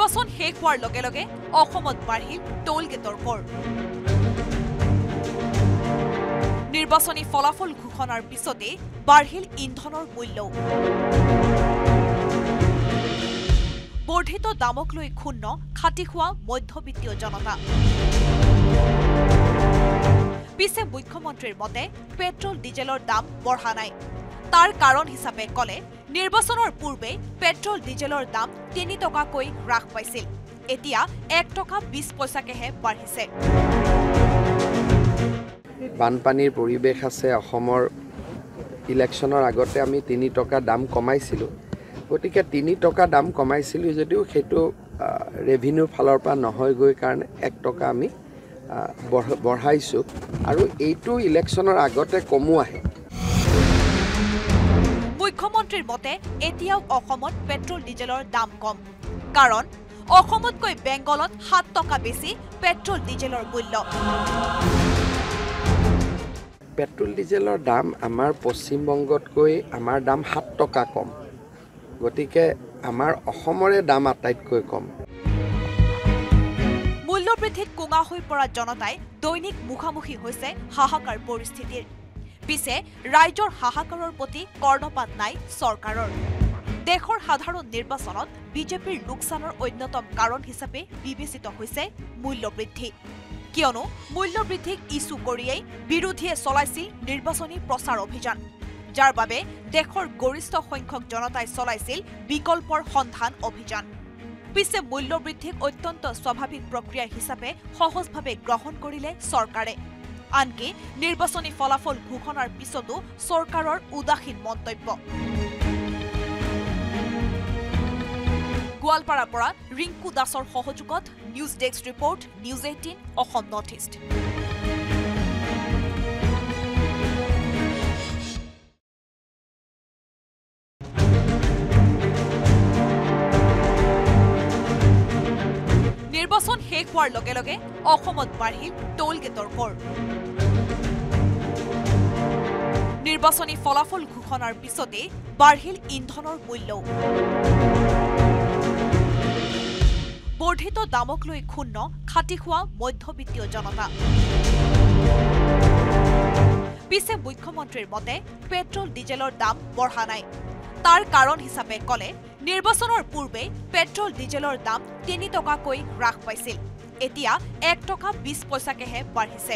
নিৰ্বাচন শেষ হোৱাৰ লগে লগে অসমত বাঢ়িল টোল গেটৰ কৰ নিৰ্বাচনী ফলাফল ঘোষণাৰ পিছতে বাঢ়িল ইন্ধনৰ মূল্য বৰ্ধিত দামক লৈ ক্ষুণ্ণ খাটি খোৱা মধ্যবিত্তীয় জনতা পিছে মুখ্যমন্ত্ৰীৰ মতে পেট্ৰল ডিজেলৰ দাম বঢ়া নাই তাৰ কাৰণ হিচাপে কলে নিৰ্বাচনৰ পূৰ্বে পেট্ৰল ডিজেলৰ দাম ৩ টকাকৈ হ্ৰাস পাইছিল এতিয়া ১ টকা ২০ পইচাকেহে বাঢ়িছে বানপানীৰ পৰিৱেশ আছে অসমৰ ইলেকশ্যনৰ আগতে আমি ৩ টকা দাম কমাইছিলো গতিকে ৩ টকা দাম কমাইছিলো যদিও সেইটো ৰেভিনিউ ফালৰ পৰা নহয় গৈ কাৰণে ১ টকা আমি বঢ়াইছো আৰু এইটো ইলেকশ্যনৰ আগতে কমো আহে মুখ্যমন্ত্ৰীৰ মতে এতিয়াও অসমত পেট্ৰল ডিজেলৰ দাম কম কাৰণ অসমতকৈ বেংগলত ৭ টকা বেছি পেট্ৰল ডিজেলৰ মূল্য পেট্ৰল ডিজেলৰ দাম আমাৰ পশ্চিমবংগতকৈ আমাৰ দাম ৭ টকা কম গতিকে আমাৰ অসমৰে দাম আটাইতকৈ কম মূল্যবৃদ্ধিত কোঙা হৈ পৰা জনতাই দৈনিক মুখামুখি হৈছে হাহাকাৰ পৰিস্থিতিৰ পিছে ৰাইজৰ হাহাকাৰৰ প্ৰতি কৰ্ণপাত নাই চৰকাৰৰ দেশৰ সাধাৰণ নিৰ্বাচনত বিজেপিৰ লোকচানৰ অন্যতম কাৰণ হিচাপে বিবেচিত হৈছে মূল্যবৃদ্ধি কিয়নো মূল্যবৃদ্ধিক ইছ্যু কৰিয়েই বিৰোধীয়ে চলাইছিল নিৰ্বাচনী প্ৰচাৰ অভিযান যাৰ বাবে দেশৰ গৰিষ্ঠ সংখ্যক জনতাই চলাইছিল বিকল্পৰ সন্ধান অভিযান পিছে মূল্যবৃদ্ধিক অত্যন্ত স্বাভাৱিক প্ৰক্ৰিয়া হিচাপে সহজভাৱে গ্ৰহণ কৰিলে চৰকাৰে আনকি নিৰ্বাচনী ফলাফল ঘোষণাৰ পিছতো চৰকাৰৰ উদাসীন মন্তব্য গোৱালপাৰাৰ পৰা ৰিংকু দাসৰ সহযোগত news desk report news 18 Assam north east নিৰ্বাচন শেষ হোৱাৰ লগে লগে অসমত বাঢ়িল টোল গেটৰ কৰ নিৰ্বাচনী ফলাফল ঘোষণাৰ পিছতে বাঢ়িল ইন্ধনৰ মূল্য বৰ্ধিত দামক লৈ ক্ষুণ্ণ খাটি খোৱা মধ্যবিত্তীয় জনতা পিছে মুখ্যমন্ত্ৰীৰ মতে পেট্ৰল ডিজেলৰ দাম বঢ়া নাই তাৰ কাৰণ হিচাপে কলে নিৰ্বাচনৰ পূৰ্বে পেট্ৰল ডিজেলৰ দাম ৩ টকাকৈ হ্ৰাস পাইছিল এতিয়া ১ টকা ২০ পইচাকেহে বাঢ়িছে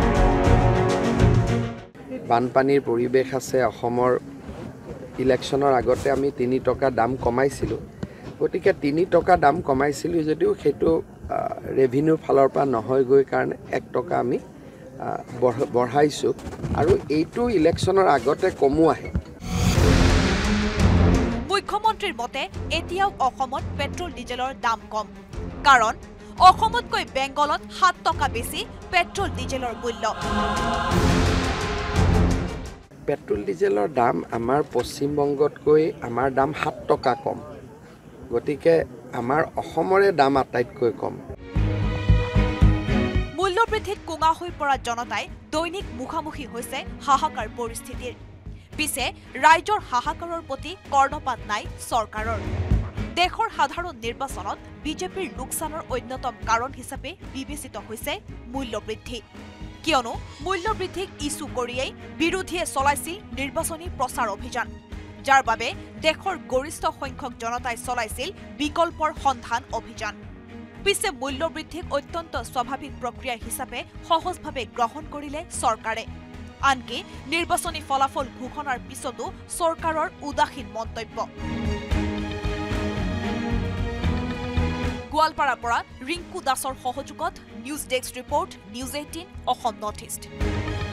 বানপানীৰ পৰিৱেশ আছে অসমৰ ইলেকশ্যনৰ আগতে আমি ৩ টকা দাম কমাইছিলো গতিকে ৩ টকা দাম কমাইছিলো যদিও সেইটো ৰেভিনিউ ফালৰ পৰা নহয় গৈ কাৰণে ১ টকা আমি বঢ়াইছো আৰু এইটো ইলেকশ্যনৰ আগতে কমো আহে মুখ্যমন্ত্ৰীৰ মতে এতিয়াও অসমত পেট্ৰল ডিজেলৰ দাম কম কাৰণ অসমতকৈ বেংগলত ৭ টকা বেছি পেট্ৰল ডিজেলৰ মূল্য পেট্ৰল ডিজেলৰ দাম আমাৰ পশ্চিমবংগতকৈ আমাৰ দাম ৭ টকা কম গতিকে আমাৰ অসমৰে দাম আটাইতকৈ কম মূল্যবৃদ্ধিত কোঙা হৈ পৰা জনতাই দৈনিক মুখামুখি হৈছে হাহাকাৰ পৰিস্থিতিৰ পিছে ৰাইজৰ হাহাকাৰৰ প্ৰতি কৰ্ণপাত নাই চৰকাৰৰ দেশৰ সাধাৰণ নিৰ্বাচনত বিজেপিৰ লোকচানৰ অন্যতম কাৰণ হিচাপে বিবেচিত হৈছে মূল্যবৃদ্ধি কিয়নো মূল্যবৃদ্ধিক ইছ্যু কৰিয়েই বিৰোধীয়ে চলাইছিল নিৰ্বাচনী প্ৰচাৰ অভিযান যাৰ বাবে দেশৰ গৰিষ্ঠ সংখ্যক জনতাই চলাইছিল বিকল্পৰ সন্ধান অভিযান পিছে মূল্যবৃদ্ধিক অত্যন্ত স্বাভাৱিক প্ৰক্ৰিয়া হিচাপে সহজভাৱে গ্ৰহণ কৰিলে চৰকাৰে আনকি নিৰ্বাচনী ফলাফল ঘোষণাৰ পিছতো চৰকাৰৰ উদাসীন মন্তব্য গোৱালপাৰাৰ পৰা ৰিংকু দাসৰ সহযোগত news desk report news 18 Assam north east